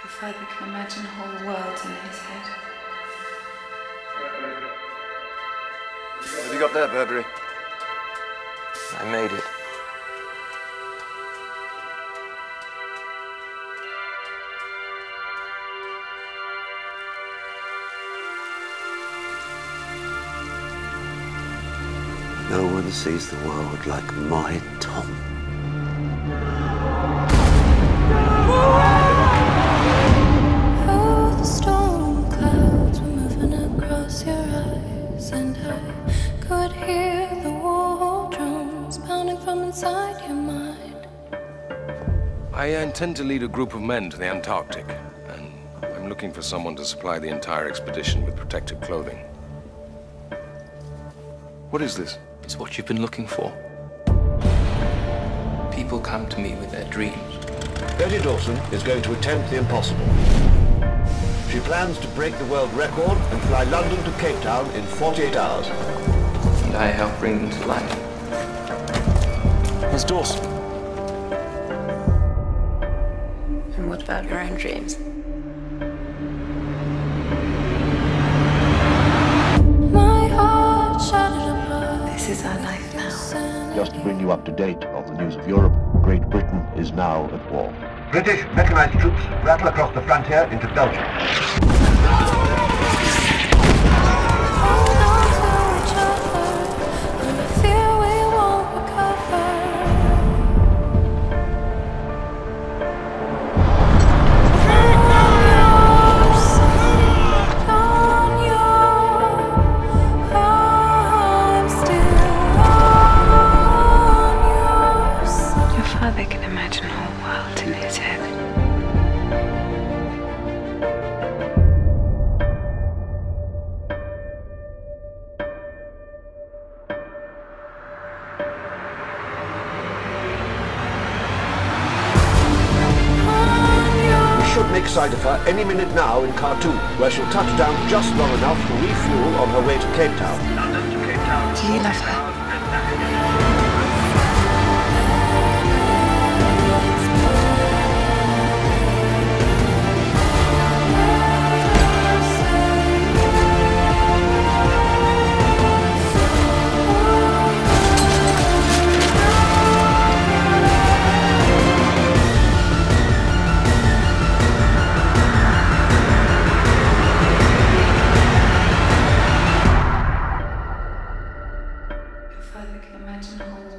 Your father can imagine whole worlds in his head. What have you got there, Burberry? I made it. No one sees the world like my Tom. Oh, the storm clouds were moving across your eyes, and I could hear the war drums pounding from inside your mind. I intend to lead a group of men to the Antarctic, and I'm looking for someone to supply the entire expedition with protective clothing. What is this? It's what you've been looking for. People come to me with their dreams. Betty Dawson is going to attempt the impossible. She plans to break the world record and fly London to Cape Town in 48 hours. And I help bring them to life. Miss Dawson. And what about your own dreams? My heart shattered apart. This is our life now. Just to bring you up to date on the news of Europe, Great Britain is now at war. British mechanized troops rattle across the frontier into Belgium. Hold on to each other, and I fear we won't recover. On your I'm still on your side. Your father can imagine a whole world in his head. We should make sight of her any minute now in Khartoum, where she'll touch down just long enough to refuel on her way to Cape Town. Do you love her? Your father can imagine a whole